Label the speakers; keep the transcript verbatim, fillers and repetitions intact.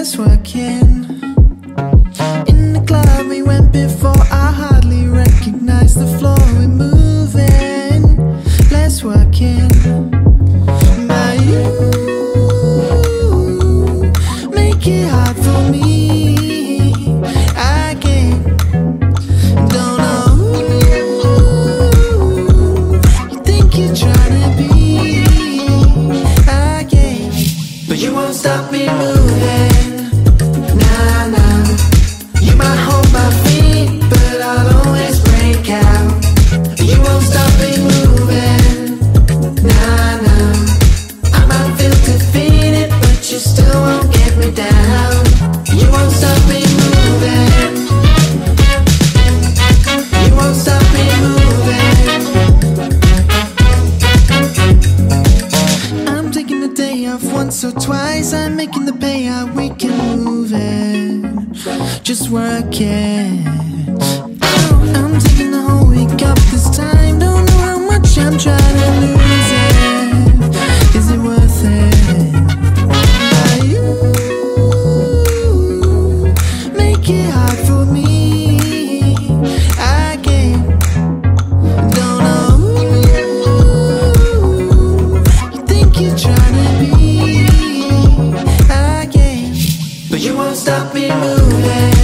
Speaker 1: let's work in. In the club we went before, I hardly recognized the floor. We're moving, let's work in. But you make it hard for me. I can't, don't know who you think you're trying to be. I can't, but you won't stop me moving. Nah, nah. You might hold my feet, but I'll always break out. You won't stop me moving. Nah, nah. I might feel defeated, but you still won't get me down. You won't stop me moving. You won't stop me moving. I'm taking the day off once or twice. I'm making the payout, we can move it. Just work it. Oh, I'm taking the whole week off this time. Don't know how much I'm trying to lose it. Is it worth it? Are you make it hard for me? I can't, don't know who you think you're trying to be. I can't, but you won't stop me moving.